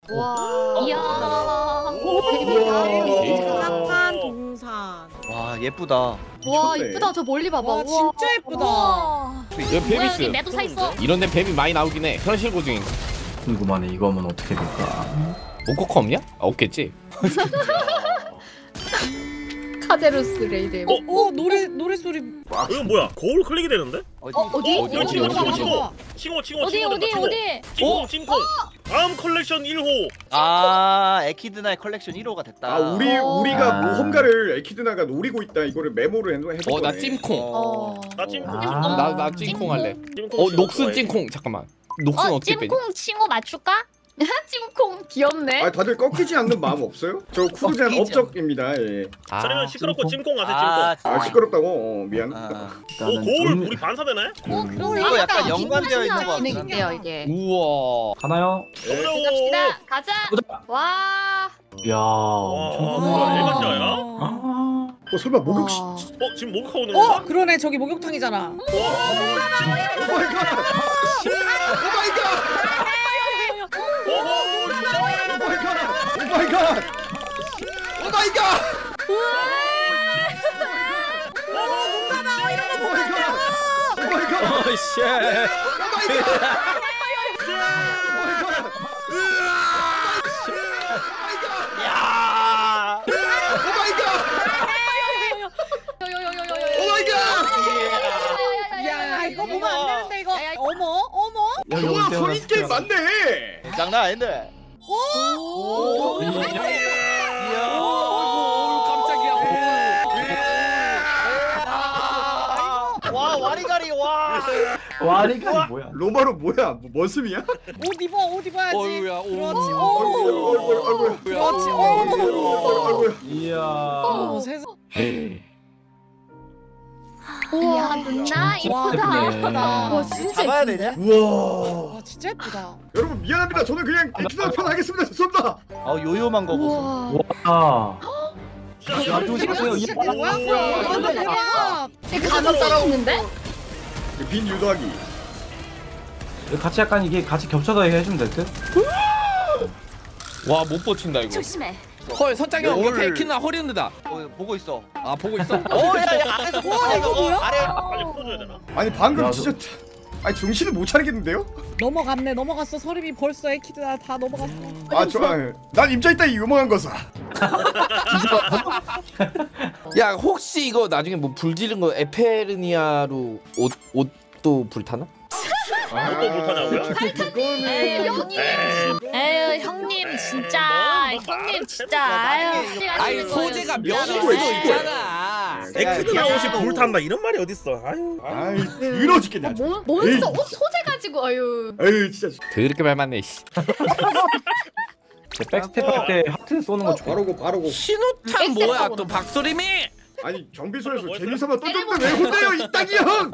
와. 이야. 장난감 동산. 와 예쁘다. 와 미쳤네. 이쁘다. 저 멀리 봐봐. 와 우와. 진짜 예쁘다. 우와. 여기 뱀 뭐야, 여기 있음. 매도 사 있어. 이런 데 뱀이 많이 나오긴 해. 현실 고증. 궁금하네. 이거 하면 어떻게 될까? 모코커 없냐? 아, 없겠지. 카제루스 레이드. 노래 소리. 이거 뭐야? 거울 클릭이 되는데? 어디? 칭호 어디 칭콩. 다음 컬렉션 1호. 아 에키드나의 컬렉션 1호가 됐다. 아 우리가 모험가를 에키드나가 노리고 있다. 이거를 메모를 해놓은 거네. 나 찜콩. 나 찜콩. 나 찜콩 할래. 녹슨 찜콩. 잠깐만. 녹슨 어떻게 빼지? 찜콩 칭호 맞출까? 찜콩 귀엽네. 아 다들 꺾이지 않는 마음 없어요? 저 쿠르젠 꺾이죠. 업적입니다. 예. 저러면 시끄럽고 찜콩 가세요 아, 아 시끄럽다고. 미안. 아. 찜콩. 오 거울 우리 반사되네? 이거 약간 연관되어 있는 거 같긴 한데. 기능인데요 이게. 우와. 하나요? 갑시다. 가자. 보자. 와. 이야. 와 일반자야? 아. 설마 목욕 씨. 와. 지금 목욕하고 있는 건가? 그러네 저기 목욕탕이잖아. 쉣. 야. 야 이거 보면 안 되는데 이거. 어머. 여기 우와 오세요. 성인 게임 맞네. 장난 아닌데. 오. 이야. 깜짝이야. 와 와리가리 와. 와리가 뭐야? 로마로 뭐야? 머슴이야? 옷 입어야지. 어이구야. 그렇지. 아이고. 그렇지. 아이고야. 이야. 세상. 야 누나 이쁘다. 와 진짜 잡아야 예쁜데? 되냐? 우와. 와 진짜 예쁘다. 여러분 미안합니다. 저는 그냥 에키드나 편 하겠습니다. 죄송합니다. 요요만 거 보소. 우와. 와. 진짜 뭐야? 대박. 되게 감이 따라오는데? 빈 유도하기. 같이 약간 이게 같이 겹쳐서 해주면 될 듯? 와, 못 버틴다 이거. 조심해. 헐, 선장이 형 이거 뭘. 페이키나 허리운드다. 보고 있어. 아, 보고 있어? 야야 아래서 봐. 이거 뭐야? 아래. 빨리 풀어줘야 되나? 아니 방금 야, 진짜 아니 정신을 못 차리겠는데요? 넘어갔어. 서림이 벌써 에키드나 다 넘어갔어. 난 임자 있다 이 유명한 거사. 야, 혹시 이거 나중에 뭐 불 지른 거 에페르니아로 옷도 불타나? 또 못하냐고요? 에휴 형님 진짜 형님 진짜 아유. 아니, 소재가 면일 진짜. 수도 있잖아. 에키드나 옷이 불탄다 이런 말이 어딨어? 아유. 아이 더러워 죽겠네. 아주. 몬스터 옷 소재 가지고 아유. 에이 진짜. 더럽게 밟았네, 씨. 백스텝 할 때 하트 쏘는 거 좋아. 바로고. 신호탄 뭐야, 또 박소림이? 아니 정비소에서 재미삼아 떠줬는데 왜 혼내요 이 땅이 형?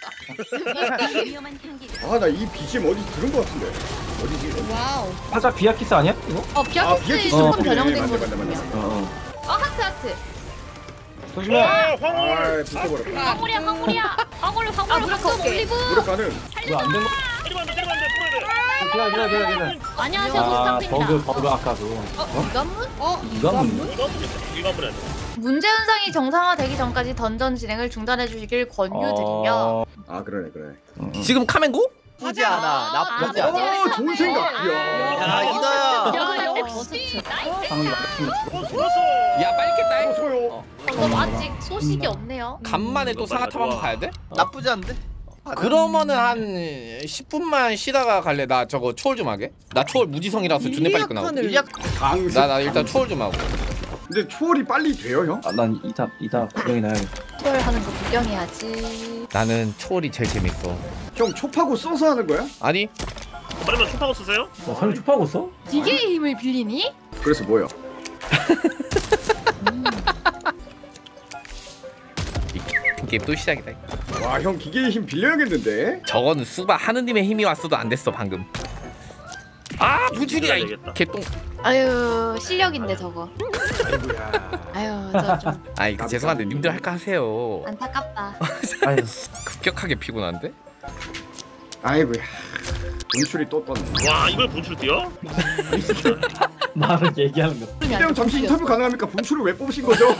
아나 이 BGM 어디서 들은 거 같은데. 어디지? 와우. 살짝 비아키스 아니야? 이거? 비아키스 어, 조금 변형된 맞네, 거. 맞네. 하트. 조심해. 황홀. 아 붙어버렸다. 황홀이야. 황홀 무릎 황홀 꺾게. 올리브. 무력 가능. 왜안 된 거? 때리면 안 돼, 때리면 안 돼, 풀어야 돼. 기다려. 안녕하세요 아, 도스탑입니다. 버그 아까도. 이관문? 이건 이거 한번 해야 돼. 문제 현상이 정상화되기 전까지 던전 진행을 중단해 주시길 권유드리며. 아 그러네. 지금 카멘고? 나쁘지 않아. 나쁘지 않아. 오 좋은 생각. 이야. 야 이거야. 야 역시 방금 맞추면 죽었어. 야, 빨리 깼다. 소요. 방금 아직 소식이 없네요. 간만에 또 상하탑 한번 가야 돼? 나쁘지 않은데? 그러면은 한 10분만 쉬다가 갈래. 나 저거 초월 좀 하게. 나 초월 무지성이라서 존내 빨리 끝나고. 강습. 나 일단 초월 좀 하고. 근데 초월이 빨리 돼요 형? 난 이따 구경이나 해야겠다. 투월 하는 거 구경해야지. 나는 초월이 제일 재밌어. 형 촉하고 써서 하는 거야? 아니, 그러면 촉하고 쓰세요? 나 설마 춥하고 써? 기계의 힘을 빌리니? 그래서 뭐요? 게임 또 시작이다. 와 형 기계의 힘 빌려야겠는데? 저거는 수바 하느님의 힘이 왔어도 안 됐어 방금. 아, 부출이야 이 되겠다. 개똥. 아유 실력인데 저거. 아이고야. 아유 저 좀 아이, 죄송한데 님들 할까 하세요. 안타깝다. 아유. 급격하게 피곤한데? 아이고야. 분출이 또 떴네. 와 이걸 분출 뛰어? 말을 얘기하는 거. 이대형 잠시 인터뷰 가능합니까? 분출을 왜 뽑으신 거죠?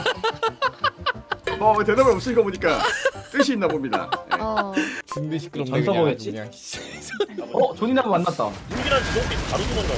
대답을 없으니까 보니까 뜻이 있나 봅니다. 네. 준비 시끄럽네. 전서 그냥. 보겠지? 그냥. 존이나무 만났다. 무기랑 지동기 바로 도망가고.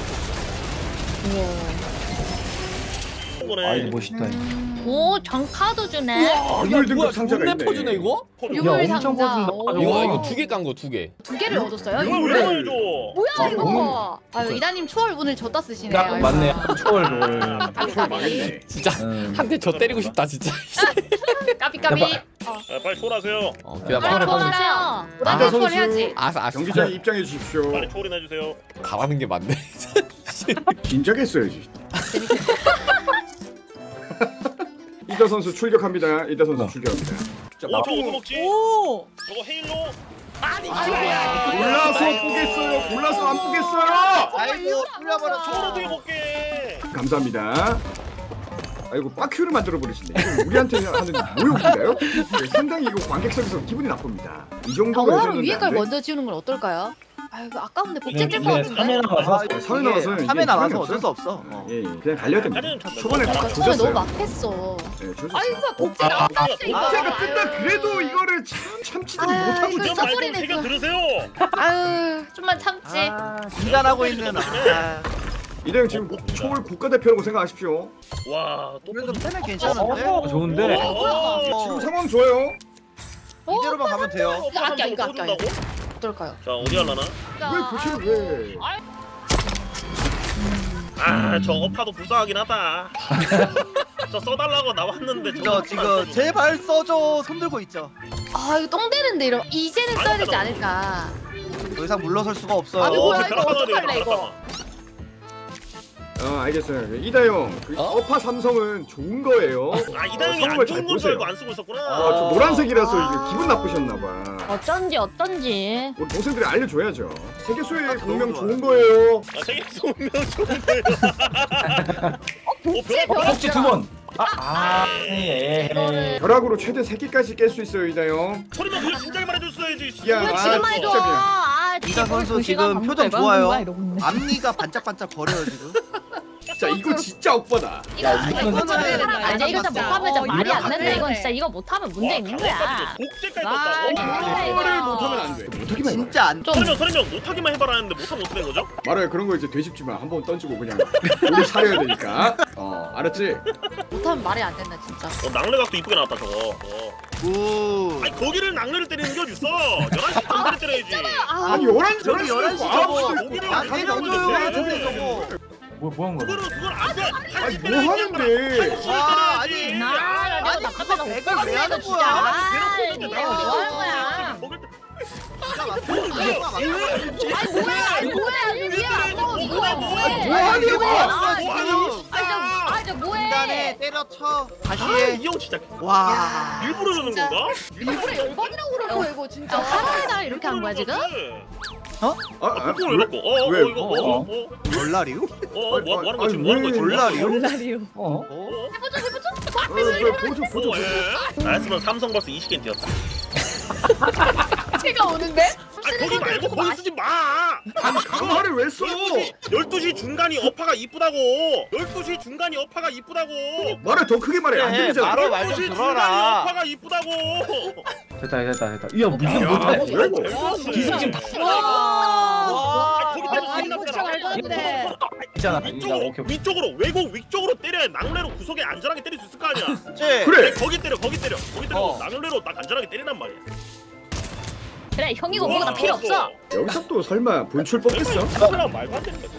아 이거 멋있다. 오 정카도 주네. 유물 등급 상자가 존내 있네. 퍼주네 이거? 유물 엄청 상자. 퍼준다. 오. 이거 2개 깐 거 2개. 2개를 얻었어요? 이걸 왜 보여줘? 뭐야 이거? 아유 이다님 초월문을 줬다 쓰시네. 야, 맞네. 초월을. 망했네. 진짜 한 대 저 때리고 싶다 진짜. 까비까비. 빨리 초월하세요. 기다려. 빨리 초월하세요. 이다 나도 선수. 초월해야지. 알았어. 경기장에 입장해 주십시오. 빨리 초월이나 해주세요. 가라는 게 맞네. 진작에 했어야지. 이다 선수 출격합니다. 이다 선수 출격합니다. 오 저거 어디 먹지? 오. 저거 헤일로? 골라서 보겠어요. 골라서 안 보겠어요. 아이고 풀려버려. 저걸 어떻게 먹게? 감사합니다. 아이고 빠큐를 만들어 버리시네. 이거 우리한테 하는 모욕인가요? 네, 상당히 이거 관객석에서 기분이 나쁩니다. 이 정도로 바로 해줬는데 위에 안 걸 돼? 먼저 지우는 건 어떨까요? 아이고 아까운데 복제 찔것 네, 같은데. 3회 나가서. 사회 나와서 이게 3회 나와서 소용이 어쩔 수 없어. 예, 그냥 달려야 됩니다. 사진은 참 초반에 너무 다 처음에 너무 조졌어요. 막했어. 네, 조졌어요. 아이고 복제가 안 났어 이거. 복제가 뜬다 그래도 이거를 참지도 아유, 못하고 이거 있어. 이런 말좀 써버리네, 새겨 그거. 들으세요. 아유 좀만 참지. 인간하고 있는. 이대형 지금 초월 국가대표라고 생각하십시오. 와또 그래도 패는 괜찮은데. 좋은데. 지금 상황 좋아요. 이대로만 가면 돼요. 아껴, 이거 아껴, 다 어떨까요? 자 어디 할라나? 왜 교체를 왜? 아저 어파도 불쌍하긴 하다. 저 써달라고 나왔는데 저 지금 제발 써줘 손 들고 있죠. 아 이거 똥 되는데 이러. 이제는 써야 되지 않을까. 더 이상 물러설 수가 없어요. 아니, 뭐야, 이거 벼락하나 어떡할래, 돼요, 이거. 벼락하나. 알겠어요. 이다형 그 어파 삼성은 좋은 거예요. 아 이다영이 성을 안 잘 좋은 건 줄 보세요. 알고 안 쓰고 있었구나. 저 노란색이라서 이제 기분 나쁘셨나 봐. 어쩐지. 우리 동생들이 알려줘야죠. 세계수의 공명 너무 좋은 거예요. 아 세계 소명 좋은데. 복제 벼락. 복지 2번. 예. 벼락으로 최대 3개까지 깰 수 있어요, 이다형. 소리만 그걸 진작에 말해줬어야지. 야, 왜 아, 지금 말해줘? 진짜 미안. 아 이다 선수 지금 표정 좋아요. 앞니가 반짝반짝 거려요 지금. 자, 이거 진짜 억바다. 아니 이거 진짜 못하면 진짜 말이 안 된다. 그래. 이건 진짜 이거 못하면 문제 있는 거야. 복제까지 아, 떴다고? 이거를 못하면 안 돼. 못하기만 해봐. 진짜 안. 설명 못하기만 해봐라 했는데 못하면 어떻게 된 거죠? 말아요. 그런 거 이제 되짚지만 한번 던지고 그냥 우리 차려야 되니까. 알았지? 못하면 말이 안 된다 진짜. 낙뢰각도 이쁘게 나왔다 저거. 우. 아니 거기를 낙뢰를 때리는 게 어딨어? 11시 정도를 때려야지. 아니 11시 저기 11시 저거. 거기를 나한테 넣어줘요 저기 저거. 뭐 하는 거야? 그걸 안 돼. 아니 뭐 하는데? 와 아니. 내가 나가면 백을 왜 하는 진짜. 거야? 아, 이거 뭐 하는 거야? 뭐야 이게 안 먹어 이거. 뭐 하는 거야? 저 뭐해? 중간에 때려쳐. 다시 해. 이형 진짜 와. 일부러 주는 진짜. 건가? 일부러 열받으라고 그런 거 이거 진짜. 하루에 날 이렇게 한 거야 지금? 왜 이랬고? 왜? 이거 놀라리우? 뭐 하는 거지? 뭐 하는 거지? 놀라리우? 몰라리요. 보조. 나였으면 삼성 벌써 20개 뛰었다. 제가 오는데? 아 거기 말고 거기 쓰지 마. 강화를 왜 써? 12시 중간이 어파가 이쁘다고. 12시 중간이 어파가 이쁘다고. 말을 더 크게 말해. 안 들리잖아. 바로 말 좀 12시 중간이 들어라. 어파가 이쁘다고. 됐다. 야 무슨 야, 못해? 뭐야 이거? 기술 지금 다 아, 거기 때문에 소리 진짜 말도 안 돼. 있잖아. 위쪽으로 외국 위쪽으로 때려야 낙뢰로 구석에 안전하게 때릴 수 있을 거 아니야. 그래. 거기 때려. 낙뢰로 딱 안전하게 때리란 말이야. 그래 형이고 뭐가 다 필요 없어. 여기서 또 설마 분출 뽑겠어? 말도 안 되는 거지.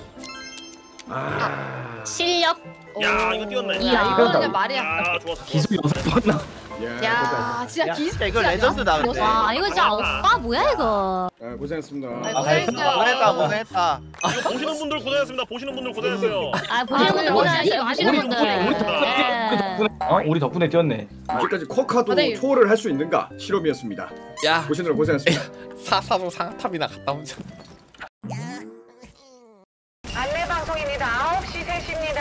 실력. 야 이거 뛰었네. 야, 이거는 그냥 말이야. 야 좋았어. 기술 6번 나. 야 진짜 기술. 이거 레전드 나는데. 와 이거 진짜 오빠 뭐야 이거? 고생했습니다. 고생했다. 이거 보시는 분들 고생했습니다. 보시는 분들 고생했어요. 아 보시는 분들 고생하시고 아시는 우리 분들. 덕분에 우리 덕분에 뛰었네. 이제까지 쿼카도 네. 초월을 할 수 있는가 실험이었습니다. 야 보시느라 고생했습니다. 사사로 상탑이나 갔다 오자. 안내 방송입니다. 9시 3시입니다.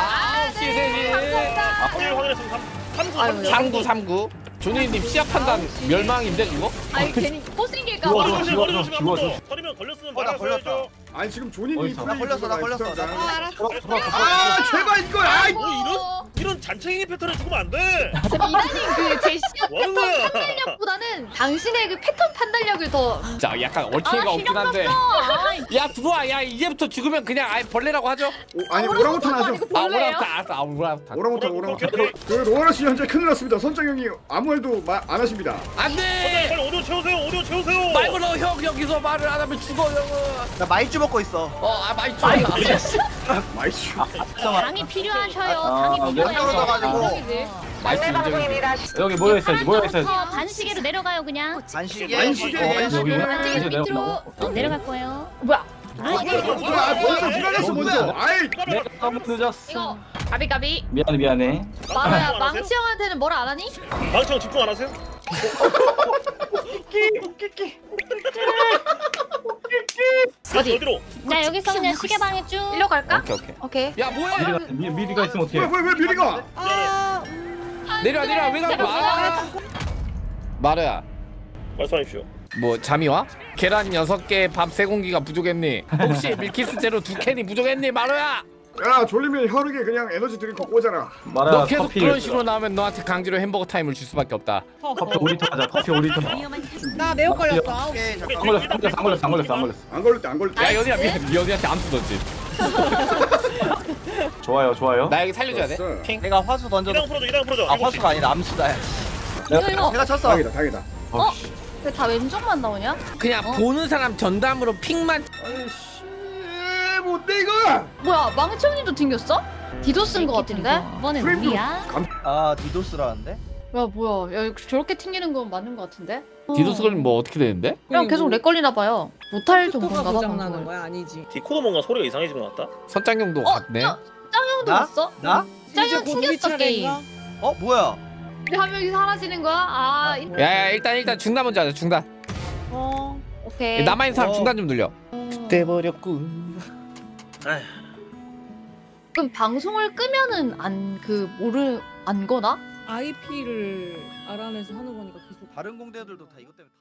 확인했습니다. 3939. 조니님 시작 판단 멸망인데 이거? 아니 괜히 못생길까 봐. 지워. 서리면 걸렸으면 나 걸렸다. 아니 지금 존이 어딨어? 나 걸렸어, 나 걸렸어. 알았어. 아 제발 이거 아이 뭐 이런 잔챙이 패턴을 죽으면 안 돼. 이다님 그 제시어 뭐 하는 패턴 거야? 판단력보다는 당신의 그 패턴 판단력을 더 자 약간 얽히가 없긴 한데. 야 들어와. 야 이제부터 죽으면 그냥 아예 벌레라고 하죠. 아니 오랑우탄 하죠. 아 오라부터 알았어. 아 오라부터. 오랑우탄. 그 로아라 씨 현재 큰일 났습니다. 선장 형이 아무 말도 안 하십니다. 안돼. 빨리 오디오 채우세요. 오디오 채우세요. 말고 형 여기서 말을 안 하면 죽어 형은. 나 마이쮸 먹고 있어. 많이 죽어. 마이슈. 당이 필요하셔요. 아, 당이 네. 필요해요. 안내 방송입니다. 여기 모여 있어야지. 모여 있어야지. 반시계로 내려가요 그냥. 반시계. 반시계. 여기 반지게 내가 밑으로 내려갈 거예요. 뭐야 먼저 불안했어 먼저. 아이 내가 너무 늦었어. 이거 가비가비 미안해. 마루야 망치 형한테는 뭘 안 하니? 방청 집중 안 하세요? 어디? 어디로? 나 여기서 그냥 시계방에 쭉. 일로 갈까? 오케이. 오케이 야 뭐야? 미리가 있으면 어떡해. 왜 미리 가? 아, 내려 왜 가고 와? 마르야. 말씀하십시오. 뭐 잠이 와? 계란 6개, 밥 3공기가 부족했니? 혹시 밀키스 제로 2캔이 부족했니? 마루야! 야 졸리면 혈액에 그냥 에너지 드링크 꽂아라. 말아 너 계속 커피. 그런 식으로 나오면 너한테 강제로 햄버거 타임을 줄 수밖에 없다. 커피 5리터 하자. 커피 5리터. 나 매우 걸렸어. 아우. 오케이 잠깐. 안 걸렸어. 안 걸릴 때. 야 연희야 미안. 연희한테 암수 던지. 좋아요. 나 여기 살려줘야 돼? 좋았어. 핑. 내가 화수 던져. 이랑 풀어줘. 아 화수가 아니라 암수다. 이거 내가 쳤어. 다행이다. 왜 다 왼쪽만 나오냐? 그냥 보는 사람 전담으로 핑만. 아이씨 못돼 이거. 뭐야 망치 형님도 튕겼어? 디도스인 거 같은데? 이번엔 프레임도 우리야. 아 디도스라는데? 야 뭐야 야 저렇게 튕기는 건 맞는 거 같은데? 디도스 걸리면 뭐 어떻게 되는데? 그냥 계속 렉 걸리나 봐요 못할 정도인가 봐 고장 나는 방송을 거야 아니지. 디코더 뭔가 소리가 이상해진 것 같다. 선장용도 같네. 짱형도 나? 왔어? 나? 짱형 튕겼어 게임 어 뭐야? 근데 한 명이 사라지는 거야? 아 야야 일단 중단 먼저 하자. 중단. 오케이 남아있는 사람 어. 중단 좀 눌려. 돼버렸군. 그럼 방송을 끄면은 안 거나? IP를 알아내서 하는 거니까 계속. 다른 공대들도 다 이것 때문에.